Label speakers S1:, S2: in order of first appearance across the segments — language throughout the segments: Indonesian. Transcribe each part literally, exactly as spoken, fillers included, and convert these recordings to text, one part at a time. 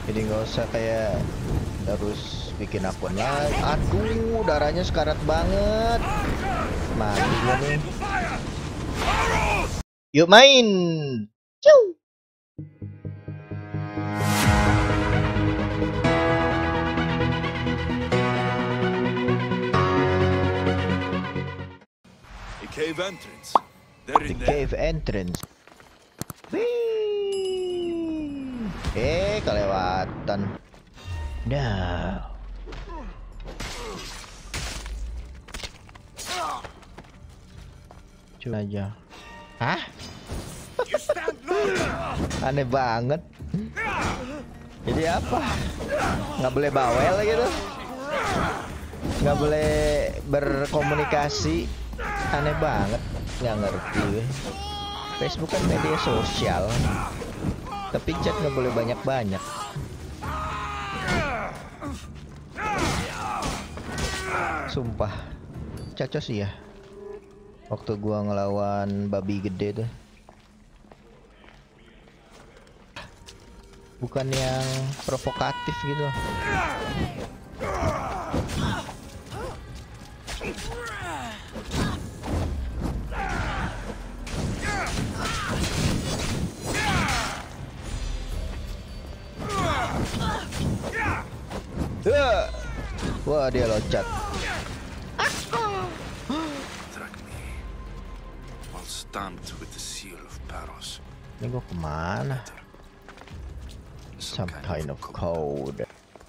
S1: Jadi nggak usah kayak harus bikin akun lagi. Aduh, darahnya sekarat banget. Mati gua nih. Yuk main. Ciu.
S2: The cave entrance. They're
S1: The
S2: in there.
S1: cave entrance. Wih. Eh, kelewatan. Nah. Coba aja. Hah? Aneh banget. Jadi apa? Nggak boleh bawel gitu? Nggak boleh berkomunikasi? Aneh banget. Nggak ngerti gue. Facebook kan media sosial, tapi chat nggak boleh banyak-banyak. Sumpah, cacos sih ya. Waktu gua ngelawan babi gede tuh, bukan yang provokatif gitu. Wah, dia loncat.
S2: Stamped with the seal of Paros.
S1: Ini gua kemana? Some kind of code.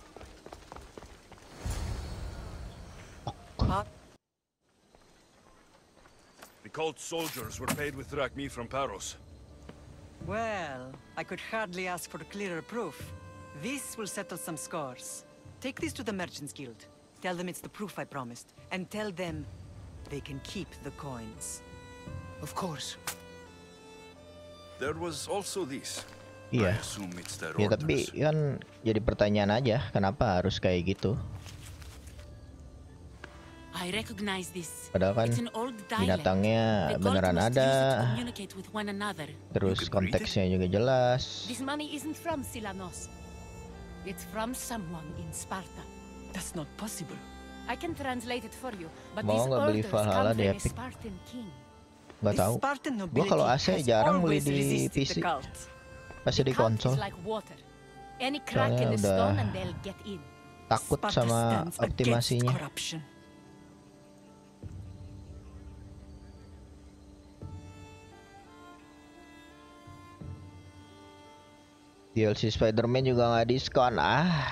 S2: The cult soldiers were paid with drachmi from Paros.
S3: Well, I could hardly ask for clearer proof. This will settle some scores. Take this to the Merchants Guild. Tell them it's the proof I promised. And tell them they can keep the coins.
S2: Of course. There was also this.
S1: Iya.
S2: I assume it's their
S1: Ya tapi
S2: orders.
S1: kan jadi pertanyaan aja, kenapa harus kayak gitu?
S4: I recognize this.
S1: Padahal kan
S4: It's an old dialect.
S1: binatangnya
S4: The cult
S1: beneran
S4: must use it to
S1: ada,
S4: communicate with one another.
S1: terus
S2: You can read
S1: konteksnya juga jelas.
S4: This money isn't from Silanos. It's from someone in Sparta.
S3: That's not possible.
S4: I can translate it for you, but
S1: Mau
S4: these
S1: nggak beli
S4: orders
S1: Valhalla
S4: come
S1: di
S4: from a
S1: Epic?
S4: Spartan king.
S1: Nggak
S3: The
S1: tahu.
S3: Spartan
S1: Gua kalau A C
S3: nobility has
S1: jarang beli
S3: always
S1: di
S3: resisted
S1: P C.
S3: the cult.
S1: Pasti di
S4: The cult
S1: konsol.
S4: is like water. Any crack in
S1: Soalnya
S4: the
S1: udah
S4: stone and they'll get in.
S1: Takut
S3: Sparta
S1: sama
S3: stands against
S1: optimasinya.
S3: corruption.
S1: D L C Spider-Man juga nggak diskon. Ah,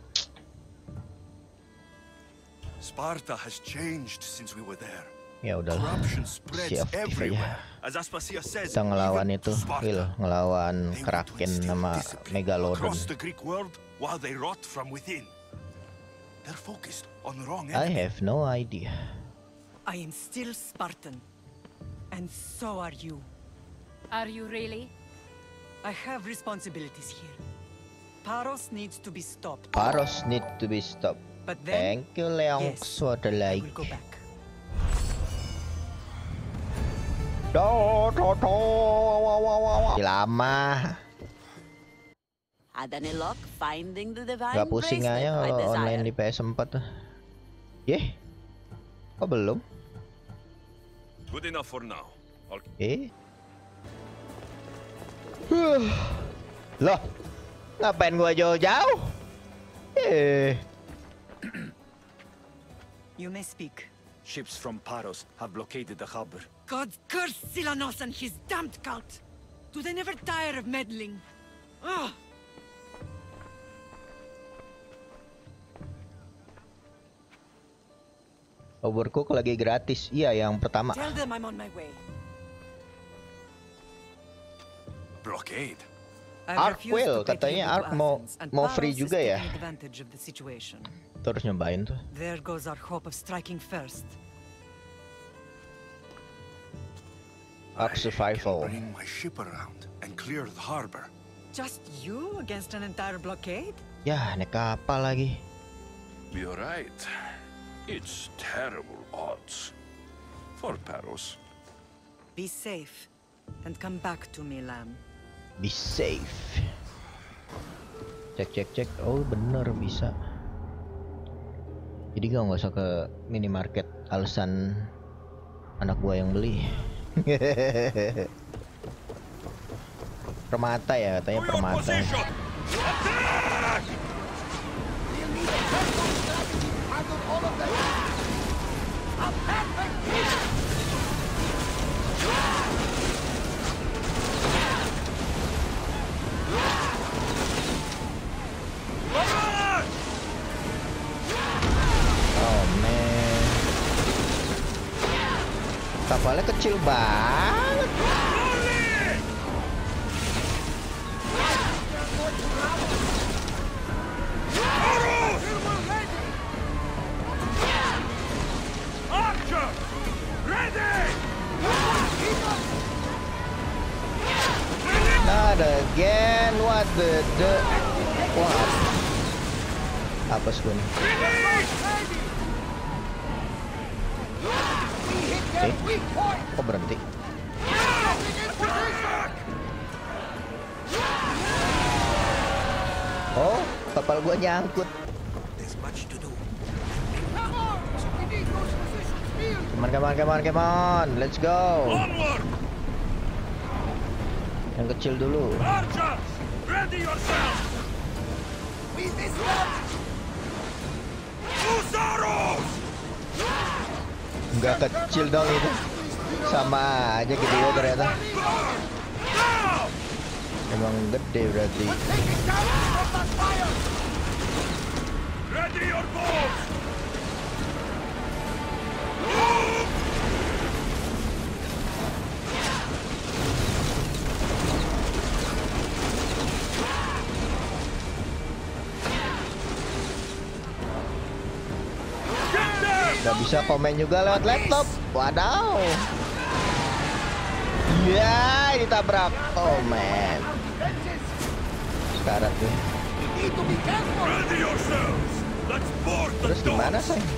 S2: Sparta has changed since we were there.
S1: ya udahlah.
S2: Corruption spreads
S1: Si aktif
S2: everywhere.
S1: aja.
S2: As Aspasia says,
S1: Kita ngelawan
S2: even
S1: itu,
S2: to Sparta.
S1: Will, ngelawan
S2: They want to
S1: Kraken
S2: instill
S1: sama
S2: discipline
S1: Megalodon.
S2: across the Greek world while they rot from within. They're focused on the wrong
S1: I
S2: enemy.
S1: have no idea.
S3: I am still Spartan. And so are you.
S4: Are you really?
S3: I have responsibilities here. Paros needs to be stopped.
S1: Paros need to be stopped.
S3: But then,
S1: Thank you, Leong,
S3: yes,
S1: for the
S3: I
S1: like.
S3: will go back.
S1: Do, do, do, wa, wa, wa, wa. Lama.
S5: Had any luck finding the divine
S1: Gak pusing
S5: bracelet
S1: aja
S5: I
S1: kalau online
S5: desire?
S1: di P S four tuh. Yeh, kok belum?
S2: Good enough for now. I'll...
S1: Eh? Huh. Loh, ngapain gua jauh-jauh? Eh,
S3: You may speak.
S6: Ships from Paros have blockaded the harbor.
S3: God curse Silanos and his damned cult! Do they never tire of meddling? Ugh!
S1: Overcook lagi gratis. Iya, yang pertama.
S3: Tell them I'm on my way.
S2: Blockade.
S3: I've
S1: Ark
S3: refused
S1: will,
S3: to pay
S1: katanya
S3: tribute
S1: Ark
S3: to
S1: mau-
S3: Athens, and
S1: mau
S3: Paros
S1: free
S3: is
S1: juga ya?
S3: taking advantage of the situation.
S1: Terus nyobain tuh.
S3: There goes our hope of striking first.
S1: Ark
S2: I
S1: survival.
S2: can bring my ship around and clear the harbor.
S3: Just you against an entire blockade?
S1: Ya, naik kapal lagi.
S2: You're right. It's terrible odds. For Paros.
S3: Be safe, and come back to me, lamb.
S1: Be safe. Cek cek cek. Oh bener bisa. Jadi gak nggak usah ke minimarket, alasan anak gua yang beli. Permata ya katanya, permata. Oh man, kapalnya kecil banget. Not again, what the the wah, apa sih nih? Eh, kok berhenti? Oh, kapal gua nyangkut. Come on, come on, come on, come on, let's go.
S2: Onward!
S1: Yang kecil dulu.
S2: Archers, ready yourself! We miss them! Husaros!
S1: Nggak kecil dong itu. Sama aja gede ya ternyata. Emang gede berarti.
S2: Ready your bows!
S1: Gak bisa komen juga lewat laptop. Wadaw. Ya, ditabrak. Oh man. Sekarat nih.
S2: Ready yourselves! Let's board the
S1: Terus gimana
S2: dogs!
S1: say?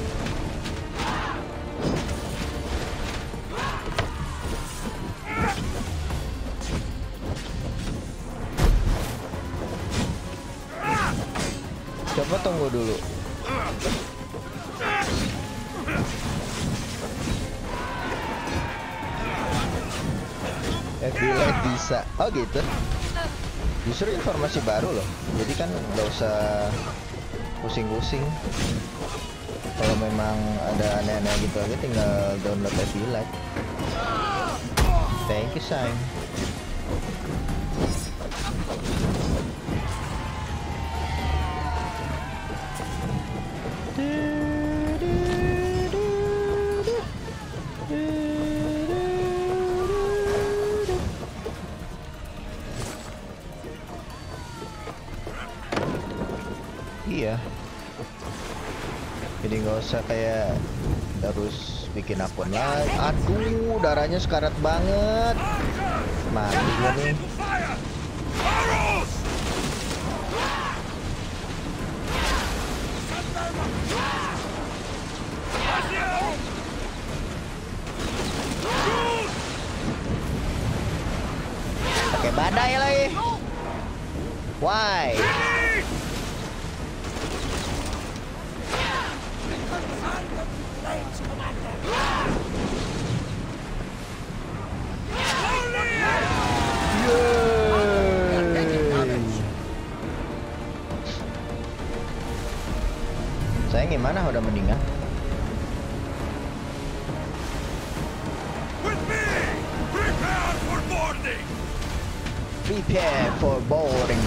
S1: Coba tunggu dulu. F B Light bisa. Oh gitu. Justru informasi baru loh. Jadi kan nggak usah pusing-pusing. Kalau memang ada aneh-aneh gitu aja tinggal download F B Light. Thank you, Sam. Iya. Jadi nggak usah kayak harus bikin akun lagi. Aduh, darahnya sekarat banget. Mati gua nih. Pakai badai lagi. Why? Saya gimana udah mendingan?
S2: With me! Prepare for boarding!
S1: Prepare for boarding.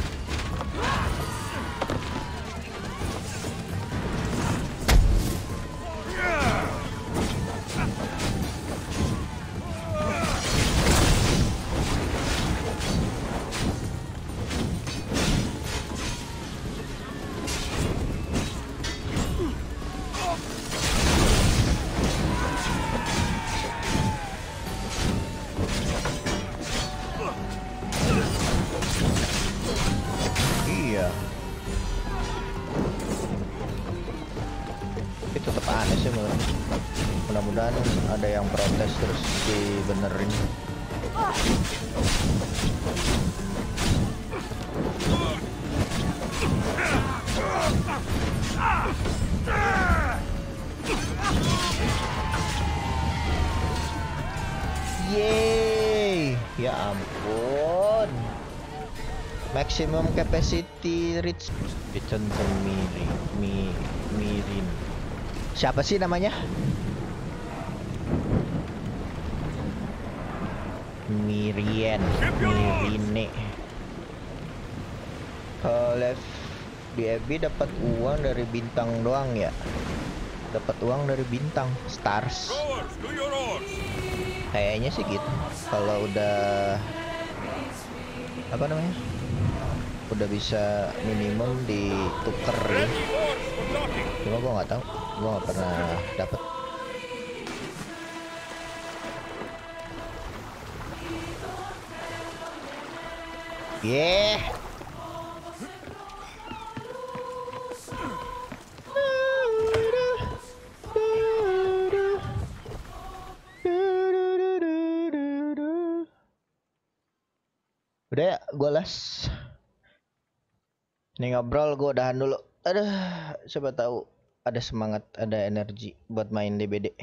S1: Iya. Tapi tetap aneh sih menurut. Mudah-mudahan ada yang protes terus dibenerin. Ya ampun. Maximum capacity reach Biton Miri Mi Mirin. Siapa sih namanya? Mirian Mirine. Kalau left di F B dapat uang dari bintang doang ya. Dapat uang dari bintang stars.
S2: Rowers, do your oars.
S1: Kayaknya sih gitu. Kalau udah apa namanya? Udah bisa minimum dituker ya.
S2: Ready oars for docking.
S1: Cuma gua nggak tahu. Gua nggak pernah dapet. Yeah. Udah ya, gue las. Ini ngobrol, gue udahan dulu. Aduh, siapa tahu ada semangat, ada energi buat main D B D.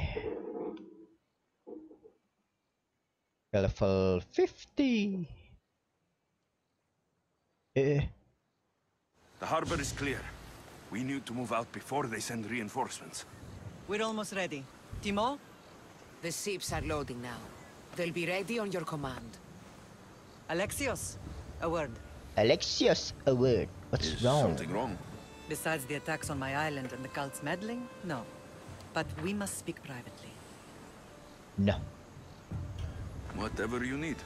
S1: Level lima puluh. Eh,
S2: The harbor is clear. We need to move out before they send reinforcements.
S3: We're almost ready. Timo?
S4: The ships are loading now. They'll be ready on your command.
S3: Alexios? A word.
S1: Alexios, a word. What's
S2: Is
S1: wrong?
S2: something wrong?
S3: Besides the attacks on my island and the cult's meddling? No. But we must speak privately.
S1: No.
S2: Whatever you need.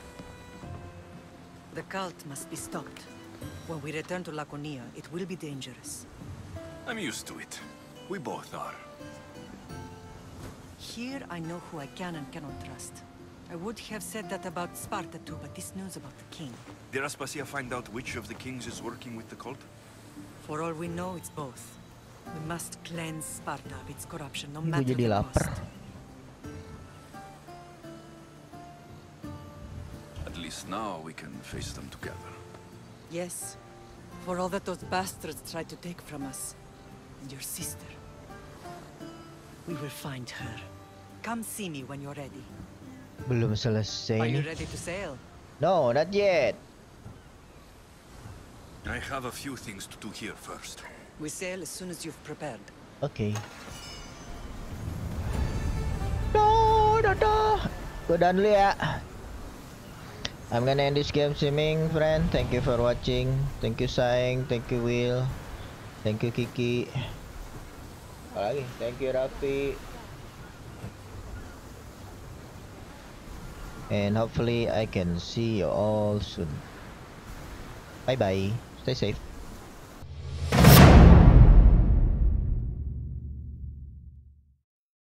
S3: The cult must be stopped. When we return to Laconia, it will be dangerous.
S2: I'm used to it. We both are.
S3: Here I know who I can and cannot trust. I would have said that about Sparta too, but this news about the king.
S2: Did Aspasia find out which of the kings is working with the cult?
S3: For all we know, it's both. We must cleanse Sparta of its corruption, no
S1: Gue
S3: matter
S1: jadi
S3: the
S1: lapar.
S3: cost.
S2: At least now we can face them together.
S3: Yes, for all that those bastards tried to take from us. And your sister. We will find her. Come see me when you're ready.
S1: Belum selesai
S3: Are you
S1: nih.
S3: ready to sail?
S1: No, not yet.
S2: I have a few things to do here first.
S3: We sail as soon as you've prepared.
S1: Oke. Okay. No, no, no. Gue done dulu ya. I'm gonna end this game streaming, friend. Thank you for watching. Thank you Saing. Thank you Will. Thank you Kiki. Apa lagi? Thank you Raffi. And hopefully I can see you all soon. Bye bye. Stay safe.